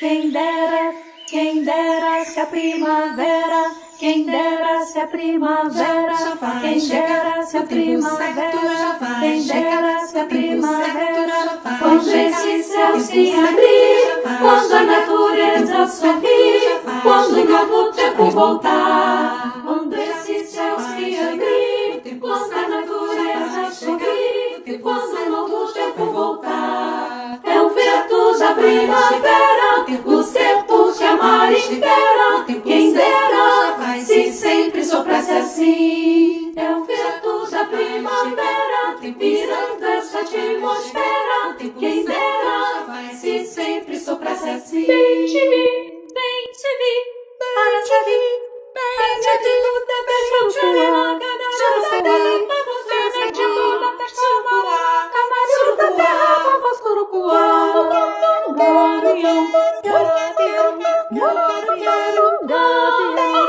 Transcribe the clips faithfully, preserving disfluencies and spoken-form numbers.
Quem dera, quem dera se a primavera, quem dera se a primavera, quem dera se a primavera, quem dera se a primavera, quando esse céu se abrir, quando a natureza sorrir, quando o novo tempo voltar, quando esse céu se abrir, quando a natureza sorrir, quando o novo tempo voltar, é o vento da primavera, o tempo que a mar espera, quem dera se sempre soprasse assim, é o vento da primavera, virando essa atmosfera, quem dera se sempre soprasse assim. Bem te vi, bem te vi, para te vi, bem te vi, da festa churina, canara, pra você, bem te vi, da festa churina, camarim da terra, pra você, curucuá, gavião, gavião, gavião, gavião,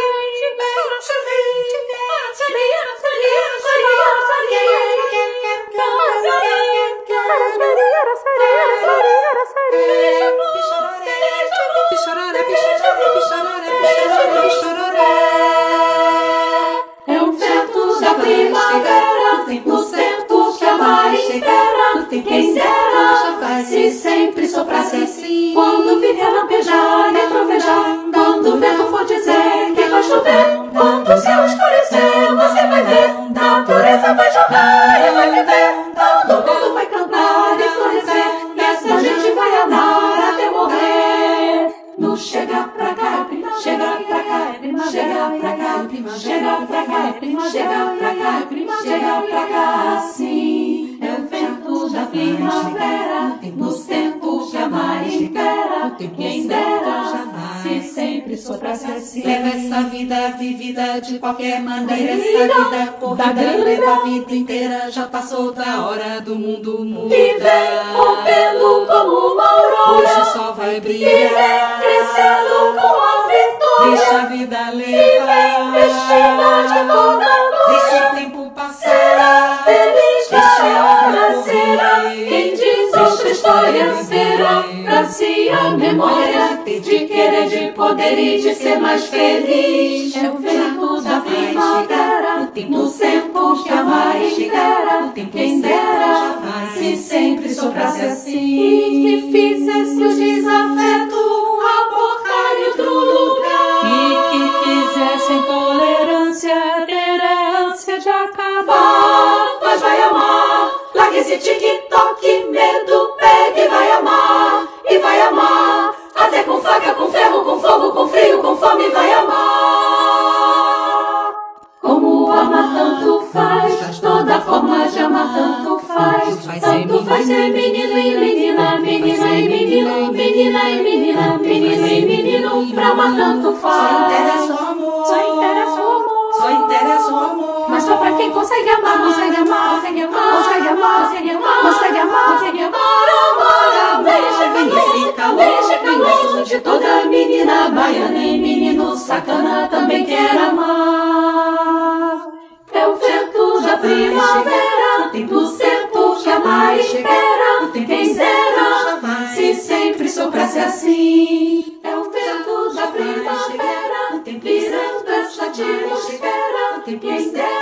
é um vento da primavera, no centro que a mar espera, quem dera se sempre soprasse assim, quando vier lampejar e trovejar, quando o vento for dizer que vai chover, quando o céu escurecer, você vai ver, natureza vai jogar e vai viver, todo mundo vai cantar e florescer, essa gente vai amar até morrer. No chega pra cá, prima, chega pra cá, prima, chega pra cá, prima, chega pra cá, prima, chega pra cá, prima, chega pra cá, assim. É o vento da primavera, no tempo que a mar espera, quem dera se sempre soprasse assim. Leva essa vida vivida de qualquer maneira, essa vida corrida, leva a vida inteira, já passou da hora do mundo mudar. Viver rompendo como uma aurora, hoje o sol vai brilhar, viver crescendo com a vitória, deixa a vida viver levar, investida de toda glória, deixa o tempo passar, será feliz deixa da a hora, hora será correr, quem diz outra história, será pra si a memória de querer, de poder e de ser mais feliz. É o vento da primavera, no tempo que a mar espera, quem dera se sempre soprasse assim, e que fizesse o desafeto aportar em outro lugar, e que fizesse a intolerância ter a ânsia de acabar. Mas vai amar, largue esse tic-toc, medo, pegue e vai amar, e vai amar, até com faca, com ferro, com fogo, com frio, com fome, vai amar. Como amar tanto faz, toda forma de amar tanto faz, tanto faz ser menino e menina, menina e menino, menina e menina, menino e menino, pra amar tanto faz. Só interessa o amor, só interessa o amor, só interessa o amor, mas só pra quem consegue amar, consegue amar, consegue amar, consegue amar, consegue amar, consegue amar, consegue amar, amar, amar. Deixa esse calor, deixa calor de toda menina baiana e menino sacana também quer amar. É o vento da primavera, do tempo que a mar espera, quem dera se sempre soprasse assim. É o vento da primavera, virando essa atmosfera, quem dera